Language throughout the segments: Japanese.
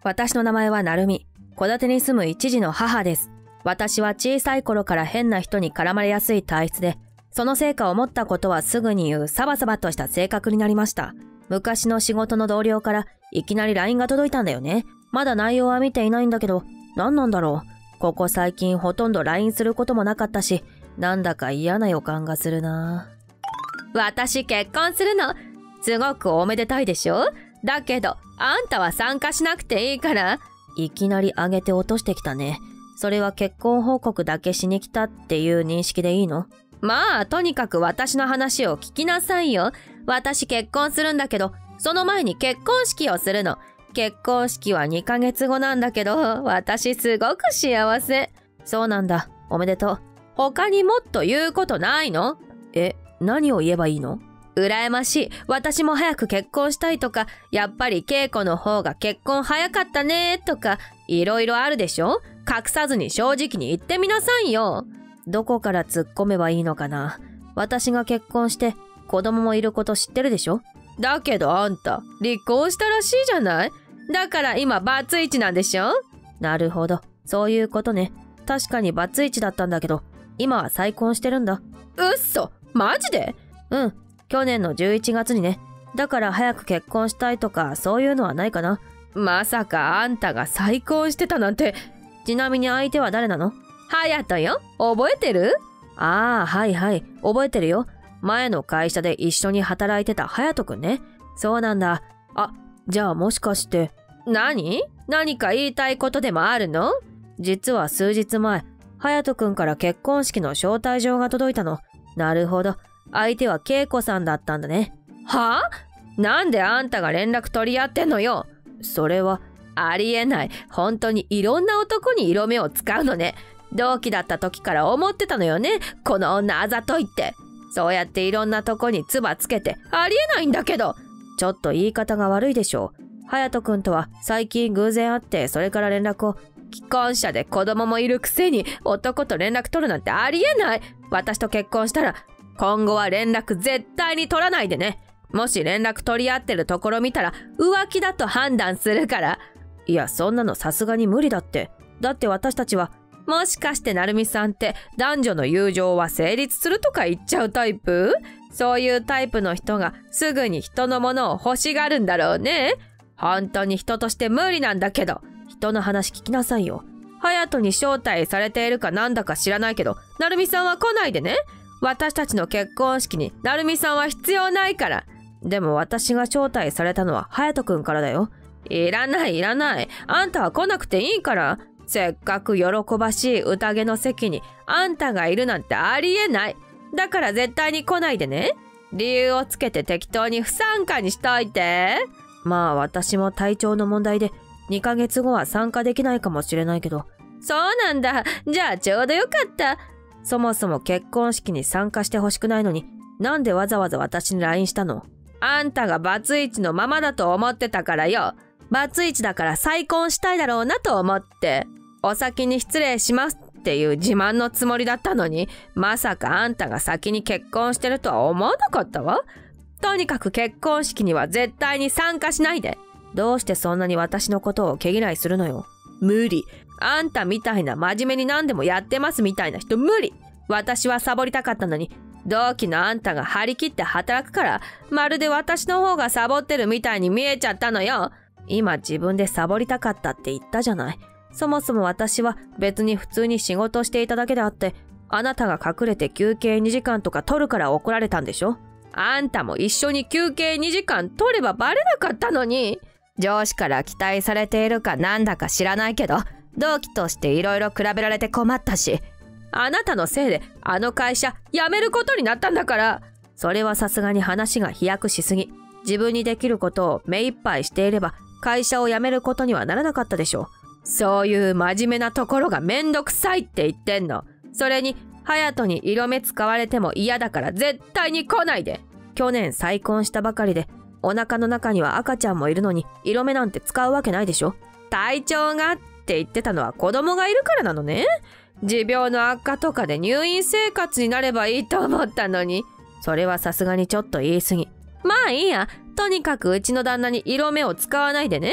私の名前はなるみ。戸建てに住む一児の母です。私は小さい頃から変な人に絡まれやすい体質で、その成果を持ったことはすぐに言うサバサバとした性格になりました。昔の仕事の同僚からいきなり LINE が届いたんだよね。まだ内容は見ていないんだけど、何なんだろう。ここ最近ほとんど LINE することもなかったし、なんだか嫌な予感がするな。私結婚するの。すごくおめでたいでしょ？だけど、あんたは参加しなくていいから。いきなり上げて落としてきたね。それは結婚報告だけしに来たっていう認識でいいの？まあ、とにかく私の話を聞きなさいよ。私結婚するんだけど、その前に結婚式をするの。結婚式は2ヶ月後なんだけど、私すごく幸せ。そうなんだ。おめでとう。他にもっと言うことないの？何を言えばいいの？羨ましい。私も早く結婚したいとか、やっぱり稽古の方が結婚早かったねとか、いろいろあるでしょ？隠さずに正直に言ってみなさいよ。どこから突っ込めばいいのかな。私が結婚して子供もいること知ってるでしょ？だけどあんた、離婚したらしいじゃない？だから今バツイチなんでしょ？なるほど。そういうことね。確かにバツイチだったんだけど、今は再婚してるんだ。うっそ！マジで？うん。去年の11月にね。だから早く結婚したいとかそういうのはないかな。まさかあんたが再婚してたなんて。ちなみに相手は誰なの？隼人よ。覚えてる？ああ、はいはい。覚えてるよ。前の会社で一緒に働いてた隼人くんね。そうなんだ。あ、じゃあもしかして。何か言いたいことでもあるの？実は数日前、隼人くんから結婚式の招待状が届いたの。なるほど。相手は恵子さんだったんだね。はぁ？なんであんたが連絡取り合ってんのよ。それは、ありえない。本当にいろんな男に色目を使うのね。同期だった時から思ってたのよね。この女あざといって。そうやっていろんなとこに唾つけてありえないんだけど。ちょっと言い方が悪いでしょう。隼人くんとは最近偶然会ってそれから連絡を。既婚者で子供もいるくせに男と連絡取るなんてありえない。私と結婚したら今後は連絡絶対に取らないでね。もし連絡取り合ってるところ見たら浮気だと判断するから。いや、そんなのさすがに無理だって。だって私たちは。もしかしてなるみさんって男女の友情は成立するとか言っちゃうタイプ？そういうタイプの人がすぐに人のものを欲しがるんだろうね。本当に人として無理なんだけど。人の話聞きなさいよ。隼人に招待されているかなんだか知らないけど、なるみさんは来ないでね。私たちの結婚式になるみさんは必要ないから。でも私が招待されたのは隼人くんからだよ。いらない。あんたは来なくていいから。せっかく喜ばしい宴の席にあんたがいるなんてありえない。だから絶対に来ないでね。理由をつけて適当に不参加にしといて。まあ私も体調の問題で2ヶ月後は参加できないかもしれないけど。そうなんだ。じゃあちょうどよかった。そもそも結婚式に参加してほしくないのに、なんでわざわざ私に LINE したの？あんたがバツイチのままだと思ってたからよ。バツイチだから再婚したいだろうなと思って。お先に失礼しますっていう自慢のつもりだったのに、まさかあんたが先に結婚してるとは思わなかったわ。とにかく結婚式には絶対に参加しないで。どうしてそんなに私のことを毛嫌いするのよ。無理。あんたみたいな真面目に何でもやってますみたいな人無理。私はサボりたかったのに、同期のあんたが張り切って働くから、まるで私の方がサボってるみたいに見えちゃったのよ。今自分でサボりたかったって言ったじゃない。そもそも私は別に普通に仕事していただけであって、あなたが隠れて休憩2時間とか取るから怒られたんでしょ？あんたも一緒に休憩2時間取ればバレなかったのに。上司から期待されているかなんだか知らないけど、同期としていろいろ比べられて困ったし、あなたのせいであの会社辞めることになったんだから。それはさすがに話が飛躍しすぎ。自分にできることを目いっぱいしていれば会社を辞めることにはならなかったでしょ。そういう真面目なところがめんどくさいって言ってんの。それに隼人に色目使われても嫌だから絶対に来ないで。去年再婚したばかりでお腹の中には赤ちゃんもいるのに色目なんて使うわけないでしょ。体調がって言ってたのは子供がいるからなのね。持病の悪化とかで入院生活になればいいと思ったのに。それはさすがにちょっと言い過ぎ。まあいいや。とにかくうちの旦那に色目を使わないでね。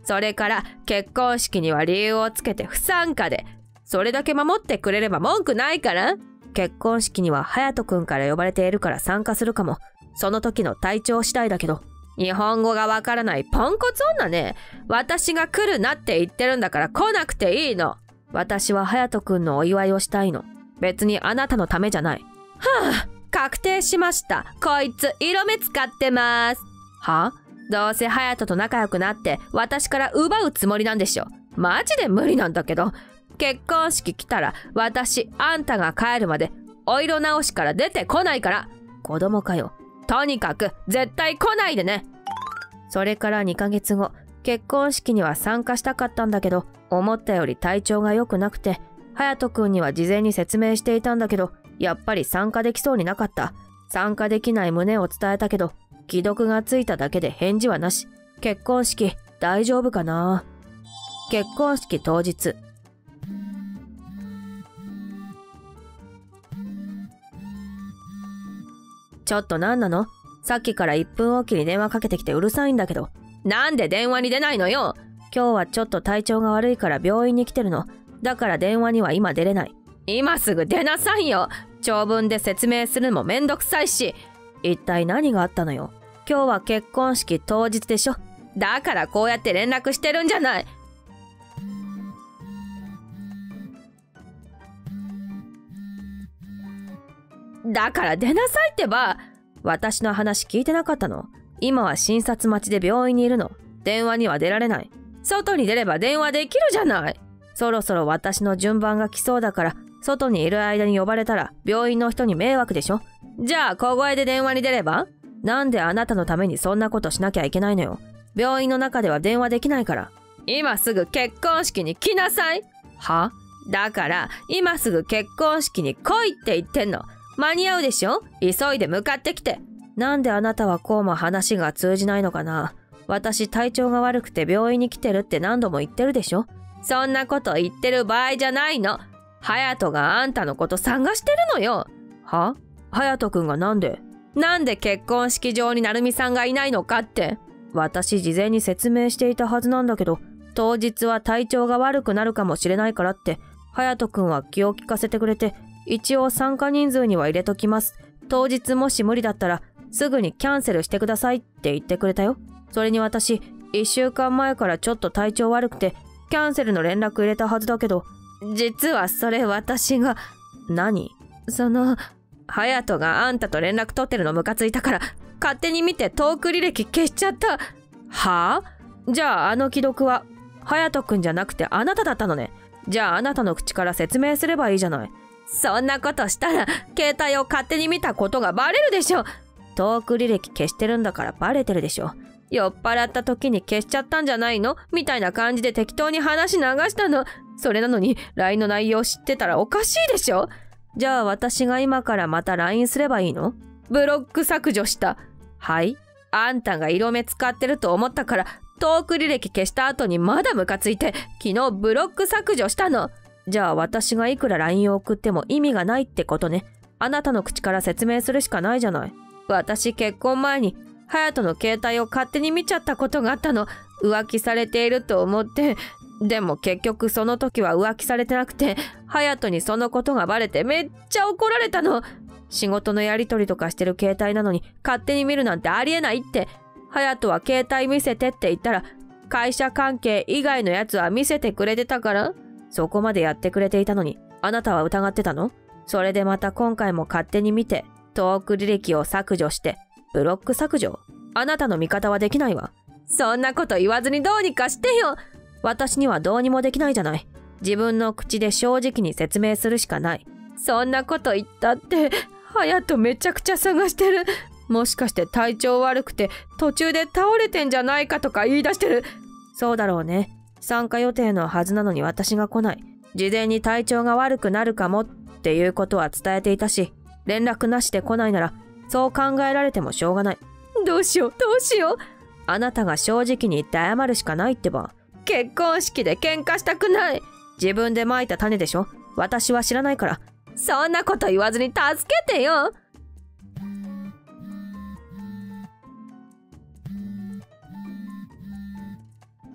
それから結婚式には理由をつけて不参加で、それだけ守ってくれれば文句ないから。結婚式には隼人くんから呼ばれているから参加するかも。その時の体調次第だけど。日本語がわからないポンコツ女ね。私が来るなって言ってるんだから来なくていいの。私は隼人くんのお祝いをしたいの。別にあなたのためじゃない。はあ、確定しました。こいつ色目使ってます。はあ、どうせ隼人と仲良くなって私から奪うつもりなんでしょ。マジで無理なんだけど。結婚式来たら私あんたが帰るまでお色直しから出てこないから。子供かよ。とにかく絶対来ないでね。それから2ヶ月後、結婚式には参加したかったんだけど、思ったより体調が良くなくて、隼人くんには事前に説明していたんだけど、やっぱり参加できそうになかった。参加できない旨を伝えたけど、既読がついただけで返事はなし。結婚式大丈夫かな。結婚式当日。ちょっと何なの？さっきから1分おきに電話かけてきてうるさいんだけど。なんで電話に出ないのよ。今日はちょっと体調が悪いから病院に来てるの。だから電話には今出れない。今すぐ出なさいよ。長文で説明するのもめんどくさいし。一体何があったのよ。今日は結婚式当日でしょ。だからこうやって連絡してるんじゃない。だから出なさいってば。私の話聞いてなかったの？今は診察待ちで病院にいるの。電話には出られない。外に出れば電話できるじゃない。そろそろ私の順番が来そうだから、外にいる間に呼ばれたら病院の人に迷惑でしょ。じゃあ小声で電話に出れば？なんであなたのためにそんなことしなきゃいけないのよ。病院の中では電話できないから。今すぐ結婚式に来なさい。は？だから今すぐ結婚式に来いって言ってんの。間に合うでしょ？急いで向かってきて。なんであなたはこうも話が通じないのかな。私体調が悪くて病院に来てるって何度も言ってるでしょ。そんなこと言ってる場合じゃないの。隼人があんたのこと探してるのよ。は？隼人くんがなんで結婚式場に成美さんがいないのかって。私事前に説明していたはずなんだけど、当日は体調が悪くなるかもしれないからって隼人くんは気を利かせてくれて、一応参加人数には入れときます。当日もし無理だったらすぐにキャンセルしてくださいって言ってくれたよ。それに私1週間前からちょっと体調悪くてキャンセルの連絡入れたはずだけど、実はそれ私が。何？隼人があんたと連絡取ってるのムカついたから勝手に見てトーク履歴消しちゃった。はぁ？じゃああの既読は隼人くんじゃなくてあなただったのね。じゃああなたの口から説明すればいいじゃない。そんなことしたら携帯を勝手に見たことがバレるでしょ。トーク履歴消してるんだからバレてるでしょ。酔っ払った時に消しちゃったんじゃないのみたいな感じで適当に話流したの。それなのに LINE の内容知ってたらおかしいでしょ。じゃあ私が今からまた LINE すればいいの？ブロック削除した。はい？あんたが色目使ってると思ったからトーク履歴消した後にまだムカついて昨日ブロック削除したの。じゃあ私がいくら LINE を送っても意味がないってことね。あなたの口から説明するしかないじゃない。私結婚前に隼人の携帯を勝手に見ちゃったことがあったの。浮気されていると思って。でも結局その時は浮気されてなくて、隼人にそのことがバレてめっちゃ怒られたの。仕事のやり取りとかしてる携帯なのに勝手に見るなんてありえないって。隼人は携帯見せてって言ったら、会社関係以外のやつは見せてくれてたから。そこまでやってくれていたのに、あなたは疑ってたの？それでまた今回も勝手に見て、トーク履歴を削除して、ブロック削除？あなたの味方はできないわ。そんなこと言わずにどうにかしてよ。私にはどうにもできないじゃない。自分の口で正直に説明するしかない。そんなこと言ったって、隼人めちゃくちゃ探してる。もしかして体調悪くて途中で倒れてんじゃないかとか言い出してる。そうだろうね。参加予定のはずなのに私が来ない。事前に体調が悪くなるかもっていうことは伝えていたし、連絡なしで来ないならそう考えられてもしょうがない。どうしよう。あなたが正直に言って謝るしかないってば。結婚式で喧嘩したくない。自分でまいた種でしょ。私は知らないから。そんなこと言わずに助けてよ。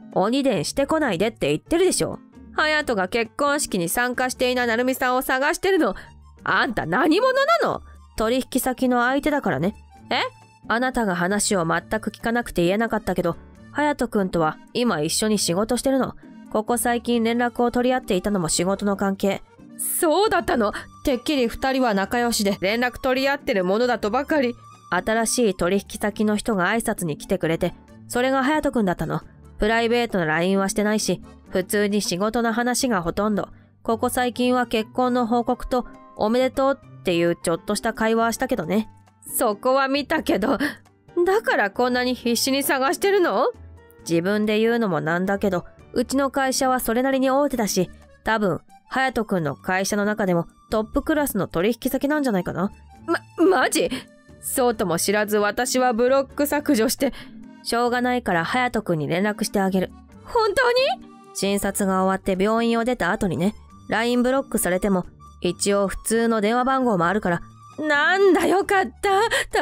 鬼伝してこないでって言ってるでしょ。隼人が結婚式に参加していない成美さんを探してるの。あんた何者なの？取引先の相手だからね。あなたが話を全く聞かなくて言えなかったけど、隼人くんとは今一緒に仕事してるの。ここ最近連絡を取り合っていたのも仕事の関係。そうだったの？てっきり二人は仲良しで連絡取り合ってるものだとばかり。新しい取引先の人が挨拶に来てくれて、それが隼人くんだったの。プライベートな LINE はしてないし、普通に仕事の話がほとんど。ここ最近は結婚の報告とおめでとうっていうちょっとした会話はしたけどね。そこは見たけど、だからこんなに必死に探してるの？自分で言うのもなんだけど、うちの会社はそれなりに大手だし、多分、隼人くんの会社の中でもトップクラスの取引先なんじゃないかな。マジ？そうとも知らず私はブロック削除して、しょうがないから隼人くんに連絡してあげる。本当に？診察が終わって病院を出た後にね、LINE ブロックされても、一応普通の電話番号もあるから、なんだよかった。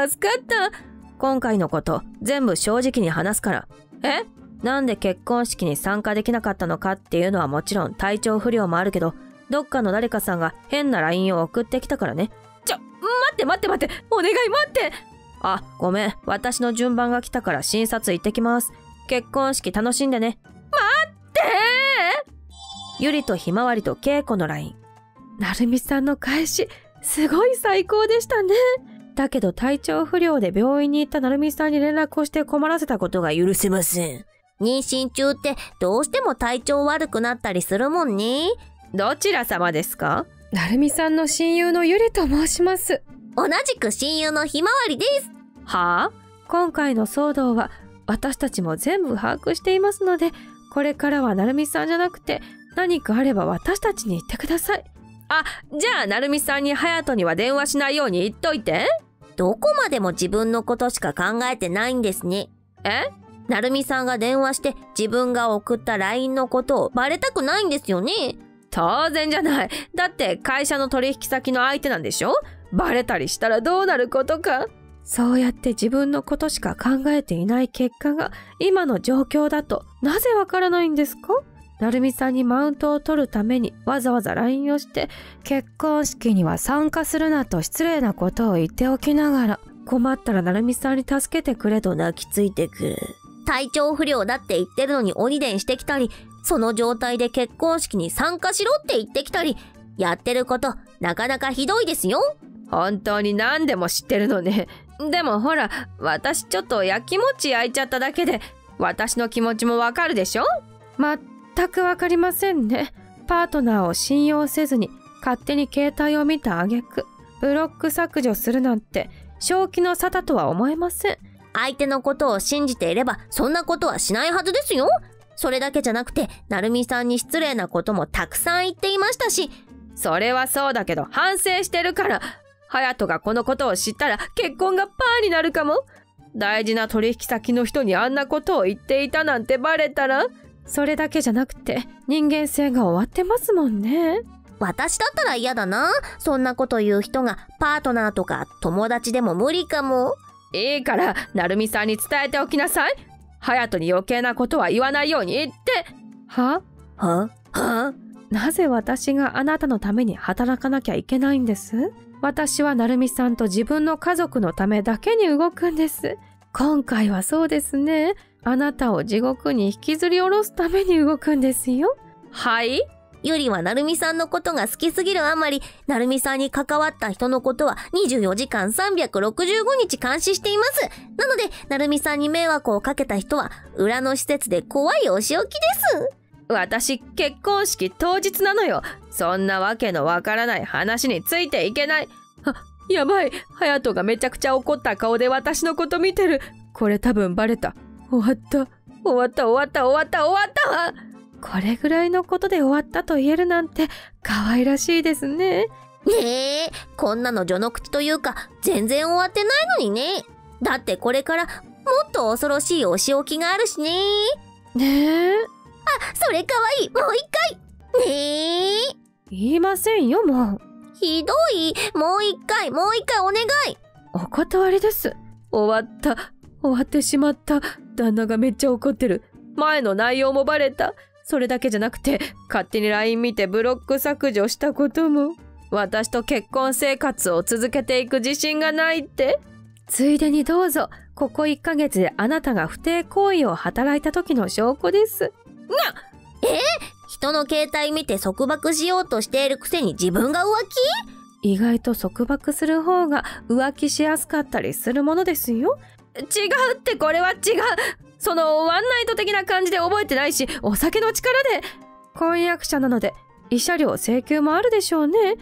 助かった。今回のこと全部正直に話すから。なんで結婚式に参加できなかったのかっていうのはもちろん体調不良もあるけど、どっかの誰かさんが変な LINE を送ってきたからね。待って。お願い待って。あ、ごめん。私の順番が来たから診察行ってきます。結婚式楽しんでね。待ってゆりとひまわりとけいこの LINE。なるみさんの返し、すごい最高でしたね。だけど体調不良で病院に行ったなるみさんに連絡をして困らせたことが許せません。 妊娠中ってどうしても体調悪くなったりするもんね。 どちら様ですか？ なるみさんの親友のゆりと申します。 同じく親友のひまわりです。 はあ？今回の騒動は私たちも全部把握していますので、これからはなるみさんじゃなくて何かあれば私たちに言ってください。 あ、じゃあなるみさんに隼人には電話しないように言っといて。 どこまでも自分のことしか考えてないんですね。なるみさんが電話して自分が送った LINE のことをバレたくないんですよね。 当然じゃない。だって会社の取引先の相手なんでしょ？バレたりしたらどうなることか。 そうやって自分のことしか考えていない結果が今の状況だとなぜわからないんですか？なるみさんにマウントを取るためにわざわざ LINE をして結婚式には参加するなと失礼なことを言っておきながら、困ったらなるみさんに助けてくれと泣きついてくる。 体調不良だって言ってるのに鬼伝してきたり、その状態で結婚式に参加しろって言ってきたり、やってることなかなかひどいですよ。 本当に何でも知ってるのね。でもほら、私ちょっと焼きもち焼いちゃっただけで、私の気持ちもわかるでしょ？ 全くわかりませんね。パートナーを信用せずに勝手に携帯を見た挙句、ブロック削除するなんて正気の沙汰とは思えません。 相手のことを信じていればそんなことはしないはずですよ。それだけじゃなくて、なるみさんに失礼なこともたくさん言っていましたし。 それはそうだけど反省してるから。隼人がこのことを知ったら結婚がパーになるかも。大事な取引先の人にあんなことを言っていたなんてバレたら。 それだけじゃなくて人間性が終わってますもんね。 私だったら嫌だな。そんなこと言う人がパートナーとか友達でも無理かも。 いいからなるみさんに伝えておきなさい。隼人に余計なことは言わないように言って。 は？なぜ私があなたのために働かなきゃいけないんです？私はなるみさんと自分の家族のためだけに動くんです。今回はそうですね。あなたを地獄に引きずり下ろすために動くんですよ。 はい？ ゆりはなるみさんのことが好きすぎるあまり、なるみさんに関わった人のことは24時間365日監視しています。なので、なるみさんに迷惑をかけた人は、裏の施設で怖いお仕置きです。 私、結婚式当日なのよ。そんなわけのわからない話についていけない。やばい。隼人がめちゃくちゃ怒った顔で私のこと見てる。これ多分バレた。終わったわ。これぐらいのことで終わったと言えるなんて可愛らしいですね。 ねえ、こんなの序の口というか全然終わってないのにね。だってこれからもっと恐ろしいお仕置きがあるしね。 ねえ。 それかわいい。もう一回。ねえ。 言いませんよ、もう。 ひどい。もう一回お願い。 お断りです。終わってしまった。旦那がめっちゃ怒ってる。 前の内容もバレた。それだけじゃなくて、勝手に LINE 見てブロック削除したことも。私と結婚生活を続けていく自信がないって。ついでにどうぞ、ここ1ヶ月であなたが不貞行為を働いた時の証拠です。 人の携帯見て束縛しようとしているくせに自分が浮気？ 意外と束縛する方が浮気しやすかったりするものですよ。違うって、これは違う。そのワンナイト的な感じで覚えてないし、お酒の力で。婚約者なので慰謝料請求もあるでしょうね。違う。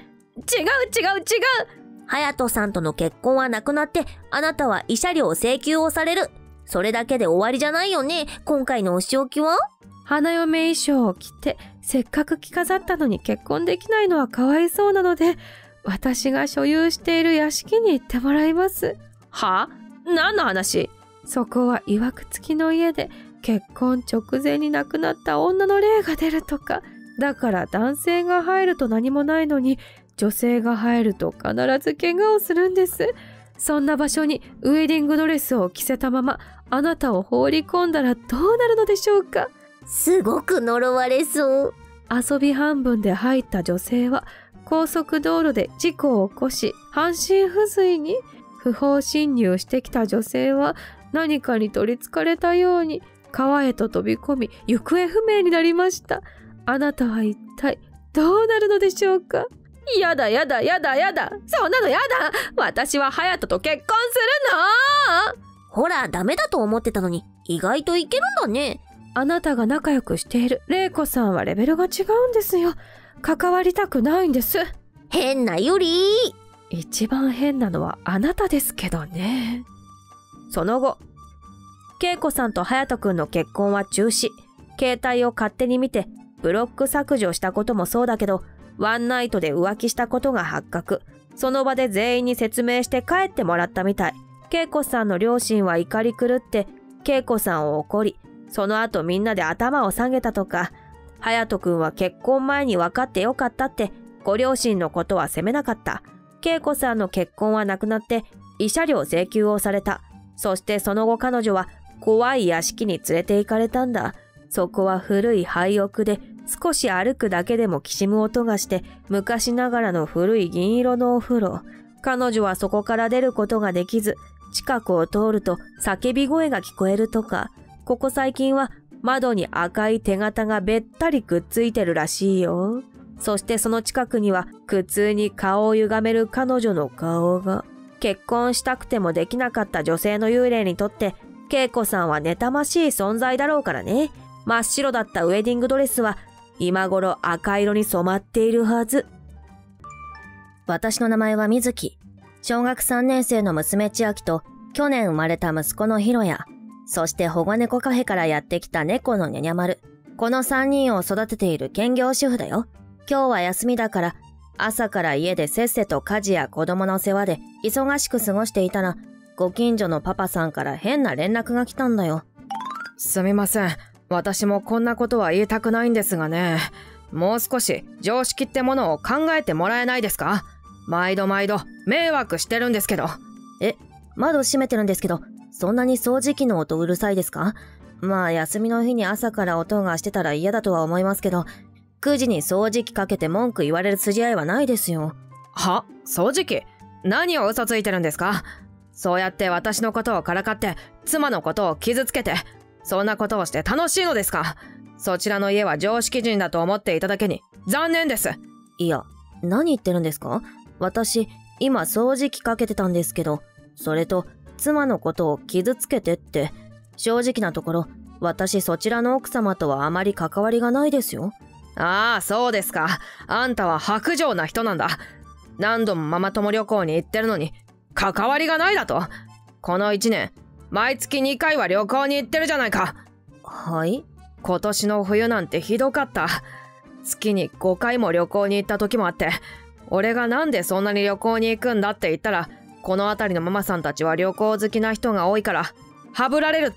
隼人さんとの結婚はなくなって、あなたは慰謝料請求をされる。それだけで終わりじゃないよね。今回のお仕置きは？ 花嫁衣装を着て、せっかく着飾ったのに結婚できないのはかわいそうなので、私が所有している屋敷に行ってもらいます。は？何の話？そこは曰く付きの家で、結婚直前に亡くなった女の霊が出るとか。だから男性が入ると何もないのに、女性が入ると必ず怪我をするんです。そんな場所にウェディングドレスを着せたまま、あなたを放り込んだらどうなるのでしょうか。 すごく呪われそう。 遊び半分で入った女性は、高速道路で事故を起こし、半身不随に。不法侵入してきた女性は、何かに取りつかれたように、川へと飛び込み、行方不明になりました。あなたは一体どうなるのでしょうか。やだ。そんなのやだ。私は隼人と結婚するの。 ほら、ダメだと思ってたのに、意外といけるんだね。 あなたが仲良くしている玲子さんはレベルが違うんですよ。関わりたくないんです。 変なユリ。 一番変なのはあなたですけどね。その後、恵子さんと隼人くんの結婚は中止。携帯を勝手に見てブロック削除したこともそうだけど、ワンナイトで浮気したことが発覚。その場で全員に説明して帰ってもらったみたい。恵子さんの両親は怒り狂って恵子さんを怒り、その後みんなで頭を下げたとか。隼人くんは結婚前に分かってよかったってご両親のことは責めなかった。恵子さんの結婚はなくなって慰謝料請求をされた。そしてその後彼女は怖い屋敷に連れて行かれたんだ。そこは古い廃屋で、少し歩くだけでもきしむ音がして、昔ながらの古い銀色のお風呂。彼女はそこから出ることができず、近くを通ると叫び声が聞こえるとか。ここ最近は窓に赤い手形がべったりくっついてるらしいよ。そしてその近くには苦痛に顔を歪める彼女の顔が。結婚したくてもできなかった女性の幽霊にとって、恵子さんは妬ましい存在だろうからね。真っ白だったウェディングドレスは今頃赤色に染まっているはず。 私の名前は水木。小学3年生の娘千秋と去年生まれた息子のひろや、そして保護猫カフェからやってきた猫のにゃにゃまる。この3人を育てている兼業主婦だよ。今日は休みだから朝から家でせっせと家事や子供の世話で忙しく過ごしていたら、ご近所のパパさんから変な連絡が来たんだよ。 すみません。私もこんなことは言いたくないんですがね。もう少し常識ってものを考えてもらえないですか？毎度迷惑してるんですけど。 窓閉めてるんですけど、そんなに掃除機の音うるさいですか？まあ休みの日に朝から音がしてたら嫌だとは思いますけど、9時に掃除機かけて文句言われる筋合いはないですよ。 は？掃除機？何を嘘ついてるんですか？そうやって私のことをからかって妻のことを傷つけて、そんなことをして楽しいのですか？そちらの家は常識人だと思っていただけに残念です。 いや、何言ってるんですか？私今掃除機かけてたんですけど、それと妻のことを傷つけてって、正直なところ私そちらの奥様とはあまり関わりがないですよ。 ああ、そうですか。あんたは薄情な人なんだ。何度もママ友旅行に行ってるのに関わりがないだと？この1年毎月2回は旅行に行ってるじゃないか。 はい？ 今年の冬なんてひどかった。月に5回も旅行に行った時もあって、俺がなんでそんなに旅行に行くんだって言ったら、この辺りのママさんたちは旅行好きな人が多いからはぶられるって。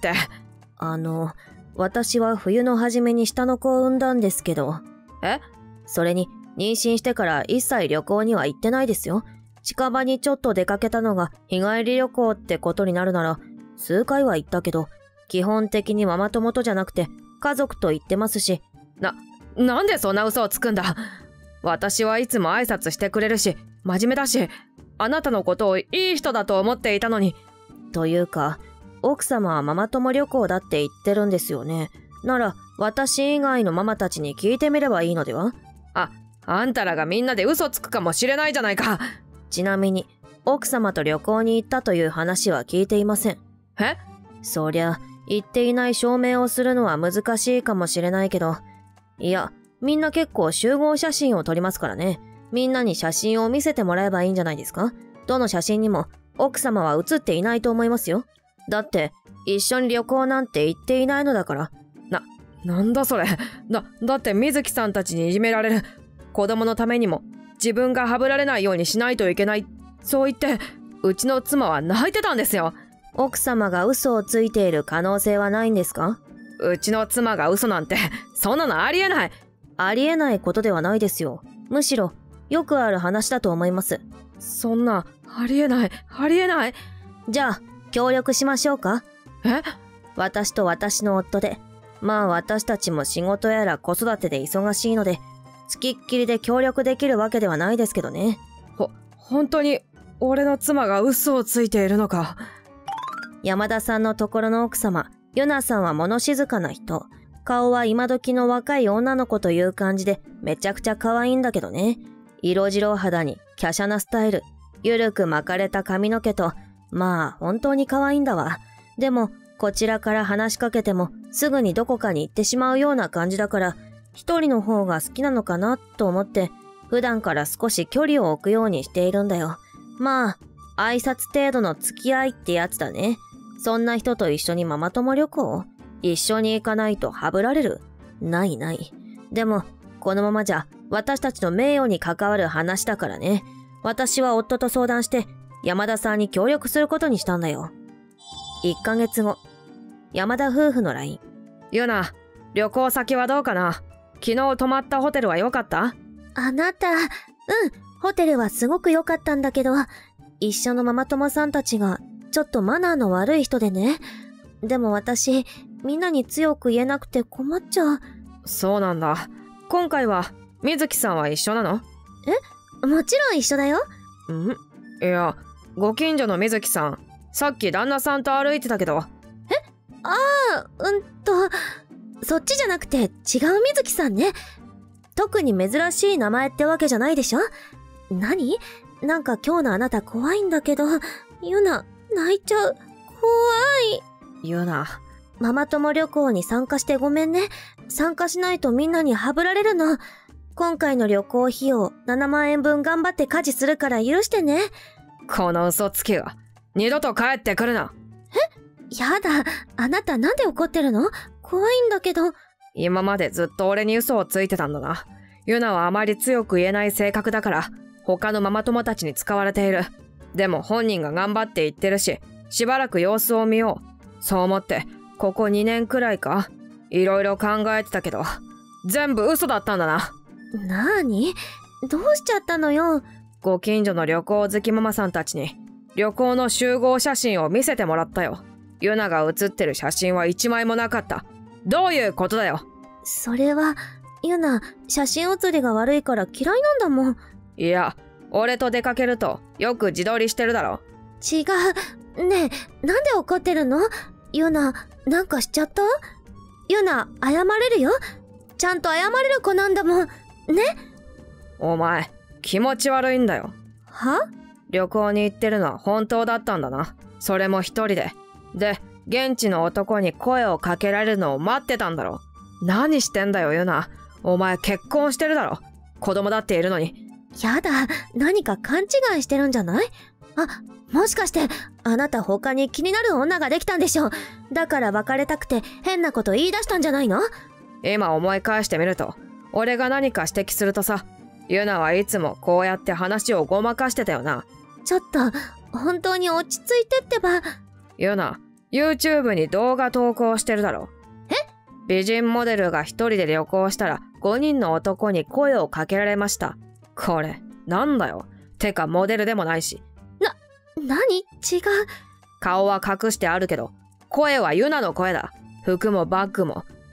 私は冬の初めに下の子を産んだんですけど。それに妊娠してから一切旅行には行ってないですよ。近場にちょっと出かけたのが日帰り旅行ってことになるなら数回は行ったけど、基本的にママ友とじゃなくて家族と言ってますし。 なんでそんな嘘をつくんだ。私はいつも挨拶してくれるし、真面目だし、あなたのことをいい人だと思っていたのに。 というか、奥様はママ友旅行だって言ってるんですよね。なら、私以外のママたちに聞いてみればいいのでは？ あんたらがみんなで嘘つくかもしれないじゃないか。 ちなみに、奥様と旅行に行ったという話は聞いていません。 え？ そりゃ、行っていない証明をするのは難しいかもしれないけど、いや、みんな結構集合写真を撮りますからね。みんなに写真を見せてもらえばいいんじゃないですか？どの写真にも奥様は写っていないと思いますよ。だって、一緒に旅行なんて行っていないのだから。 なんだそれ。だって水木さんたちにいじめられる。子供のためにも自分がはぶられないようにしないといけない。そう言って、うちの妻は泣いてたんですよ。 奥様が嘘をついている可能性はないんですか？ うちの妻が嘘なんて、そんなのありえない。 ありえないことではないですよ。むしろ、よくある話だと思います。 そんな、ありえない。 じゃあ、協力しましょうか？ え？ 私と私の夫で。まあ私たちも仕事やら子育てで忙しいので、付きっきりで協力できるわけではないですけどね。 本当に、俺の妻が嘘をついているのか。 山田さんのところの奥様、ユナさんは物静かな人。顔は今時の若い女の子という感じでめちゃくちゃ可愛いんだけどね。色白肌に華奢なスタイル、ゆるく巻かれた髪の毛と、まあ本当に可愛いんだわ。でもこちらから話しかけてもすぐにどこかに行ってしまうような感じだから、一人の方が好きなのかなと思って普段から少し距離を置くようにしているんだよ。まあ挨拶程度の付き合いってやつだね。そんな人と一緒にママ友旅行？一緒に行かないとはぶられる？ない。でも、このままじゃ私たちの名誉に関わる話だからね。私は夫と相談して山田さんに協力することにしたんだよ。1ヶ月後、山田夫婦の LINE。 ユナ、旅行先はどうかな？昨日泊まったホテルは良かった？ あなた、ホテルはすごく良かったんだけど、 一緒のママ友さんたちがちょっとマナーの悪い人でね。でも私、みんなに強く言えなくて困っちゃう。 そうなんだ。今回は、水木さんは一緒なの？ もちろん一緒だよ。 いや、ご近所の水木さん、さっき旦那さんと歩いてたけど。 そっちじゃなくて違う水木さんね。 特に珍しい名前ってわけじゃないでしょ？何？なんか今日のあなた怖いんだけど、ユナ、泣いちゃう。怖い。 ユナ。 ママ友旅行に参加してごめんね。参加しないとみんなにはぶられるの。今回の旅行費用7万円分頑張って家事するから許してね。 この嘘つきが二度と帰ってくるな。 やだ、あなたなんで怒ってるの？怖いんだけど。 今までずっと俺に嘘をついてたんだな。ユナはあまり強く言えない性格だから他のママ友たちに使われている。でも本人が頑張って言ってるし、しばらく様子を見よう。そう思ってここ2年くらいかいろいろ考えてたけど全部嘘だったんだな。 なーに？どうしちゃったのよ。 ご近所の旅行好きママさんたちに旅行の集合写真を見せてもらったよ。ユナが写ってる写真は1枚もなかった。どういうことだよ。 それは、ユナ、写真写りが悪いから嫌いなんだもん。 いや、俺と出かけるとよく自撮りしてるだろ。 違う。ねえ、なんで怒ってるの？ユナ、なんかしちゃった？ユナ、謝れるよ。ちゃんと謝れる子なんだもん。ね？ お前、気持ち悪いんだよ。 は？ 旅行に行ってるのは本当だったんだな。それも一人で。で、現地の男に声をかけられるのを待ってたんだろ。何してんだよ、ユナ。お前結婚してるだろ。子供だっているのに。 やだ、何か勘違いしてるんじゃない？もしかして、あなた他に気になる女ができたんでしょ。だから別れたくて変なこと言い出したんじゃないの？ 今思い返してみると、俺が何か指摘するとさ、ユナはいつもこうやって話をごまかしてたよな。 ちょっと、本当に落ち着いてってば。 ユナ、YouTube に動画投稿してるだろ。美人モデルが一人で旅行したら5人の男に声をかけられました。これ、なんだよ。てかモデルでもないし。 何？違う。 顔は隠してあるけど、声はユナの声だ。服もバッグも、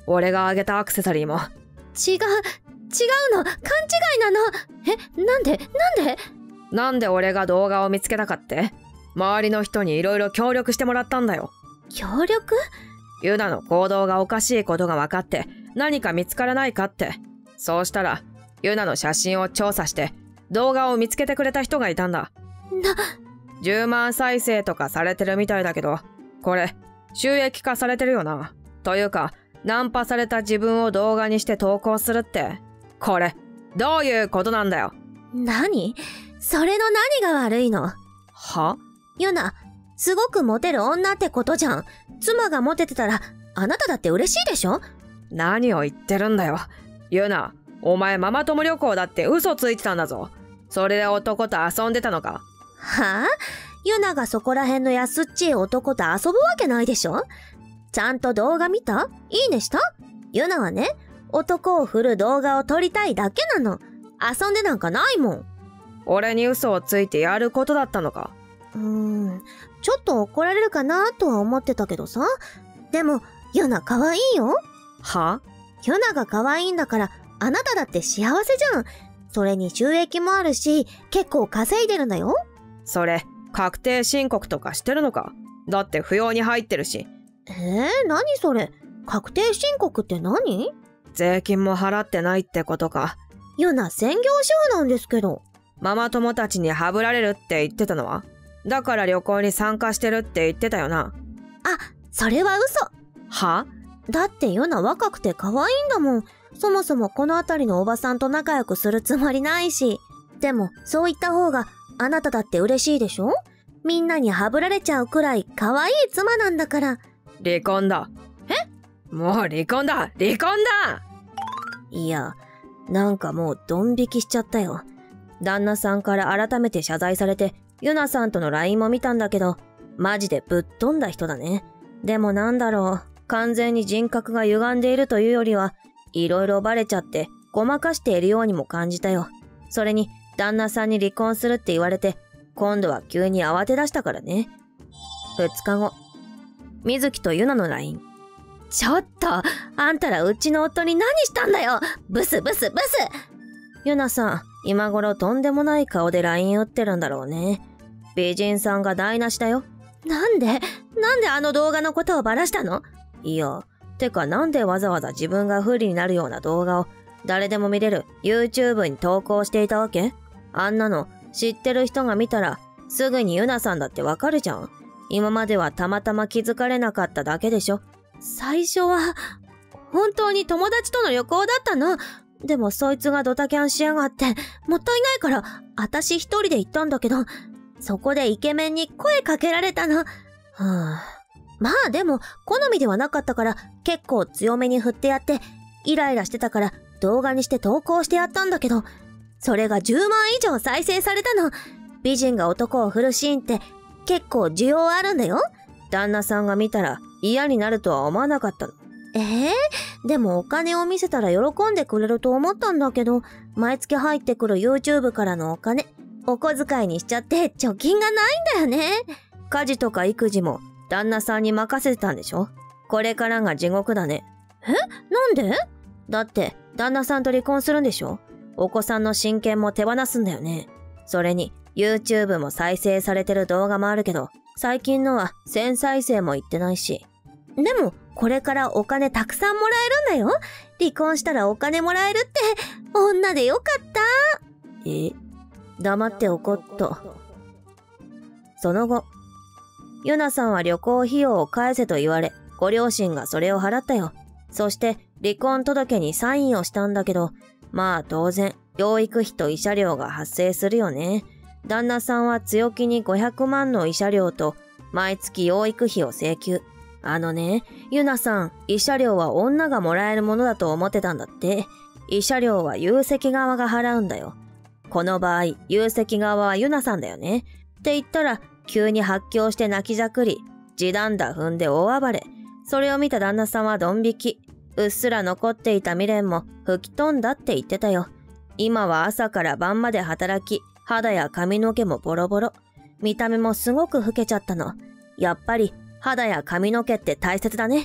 俺があげたアクセサリーも。 違うの。勘違いなの。なんでなんで俺が動画を見つけたかって？周りの人にいろいろ協力してもらったんだよ。 協力？ ユナの行動がおかしいことが分かって何か見つからないかって。そうしたらユナの写真を調査して動画を見つけてくれた人がいたんだ。10万再生とかされてるみたいだけど、これ収益化されてるよな。というかナンパされた自分を動画にして投稿するって、これどういうことなんだよ。 何？それの何が悪いの？ は？ ユナ、すごくモテる女ってことじゃん。妻がモテてたらあなただって嬉しいでしょ？ 何を言ってるんだよ。ユナ、お前ママ友旅行だって嘘ついてたんだぞ。それで男と遊んでたのか？ はあ？ユナがそこら辺の安っちい男と遊ぶわけないでしょ？ちゃんと動画見た？いいねした？ユナはね、男を振る動画を撮りたいだけなの。遊んでなんかないもん。 俺に嘘をついてやることだったのか？ ちょっと怒られるかなとは思ってたけどさ。でも、ユナ可愛いよ。 は？ ユナが可愛いんだから、あなただって幸せじゃん。それに収益もあるし、結構稼いでるんだよ。 それ、確定申告とかしてるのか？だって扶養に入ってるし。 何それ？確定申告って何？ 税金も払ってないってことか。 ユナ専業主婦なんですけど。 ママ友たちにハブられるって言ってたのは？だから旅行に参加してるって言ってたよな。 あ、それは嘘。 は？ だってユナ若くて可愛いんだもん。そもそもこの辺りのおばさんと仲良くするつもりないし。でも、そう言った方があなただって嬉しいでしょ？みんなにハブられちゃうくらい可愛い妻なんだから。 離婚だ。もう離婚だ！ いや、なんかもうドン引きしちゃったよ。旦那さんから改めて謝罪されて、ユナさんとの LINE も見たんだけど、マジでぶっ飛んだ人だね。でもなんだろう、完全に人格が歪んでいるというよりは、いろいろバレちゃってごまかしているようにも感じたよ。それに、旦那さんに離婚するって言われて、今度は急に慌て出したからね。2日後、水木とユナの LINE。ちょっと、あんたらうちの夫に何したんだよ！ブス！ユナさん、今頃とんでもない顔で LINE 打ってるんだろうね。美人さんが台無しだよ。なんであの動画のことをバラしたの？いや、てかなんでわざわざ自分が不利になるような動画を誰でも見れる YouTube に投稿していたわけ？あんなの知ってる人が見たらすぐにユナさんだってわかるじゃん。今まではたまたま気づかれなかっただけでしょ。最初は本当に友達との旅行だったの。でもそいつがドタキャンしやがってもったいないから私一人で行ったんだけど、そこでイケメンに声かけられたの。まあでも好みではなかったから結構強めに振ってやって、イライラしてたから動画にして投稿してやったんだけど、それが10万以上再生されたの。美人が男を振るシーンって結構需要あるんだよ。旦那さんが見たら嫌になるとは思わなかったの。でもお金を見せたら喜んでくれると思ったんだけど、毎月入ってくる YouTube からのお金、お小遣いにしちゃって貯金がないんだよね。家事とか育児も旦那さんに任せてたんでしょ？これからが地獄だね。なんで？だって旦那さんと離婚するんでしょ？お子さんの親権も手放すんだよね。それに YouTube も再生されてる動画もあるけど、最近のは1000再生もいってないし。でもこれからお金たくさんもらえるんだよ。離婚したらお金もらえるって女でよかった。黙っておこっと。その後、ユナさんは旅行費用を返せと言われ、ご両親がそれを払ったよ。そして離婚届にサインをしたんだけど、まあ当然養育費と慰謝料が発生するよね。旦那さんは強気に500万の慰謝料と毎月養育費を請求。ユナさん、慰謝料は女がもらえるものだと思ってたんだって。慰謝料は有責側が払うんだよ。この場合、有責側はユナさんだよね。って言ったら、急に発狂して泣きじゃくり、地団打踏んで大暴れ。それを見た旦那さんはドン引き。うっすら残っていた未練も吹き飛んだって言ってたよ。今は朝から晩まで働き、肌や髪の毛もボロボロ。見た目もすごく老けちゃったの。やっぱり、肌や髪の毛って大切だね。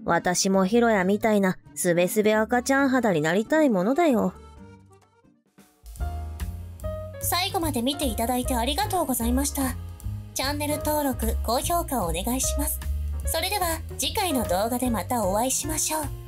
私もヒロヤみたいなすべすべ赤ちゃん肌になりたいものだよ。最後まで見ていただいてありがとうございました。チャンネル登録、高評価をお願いします。それでは次回の動画でまたお会いしましょう。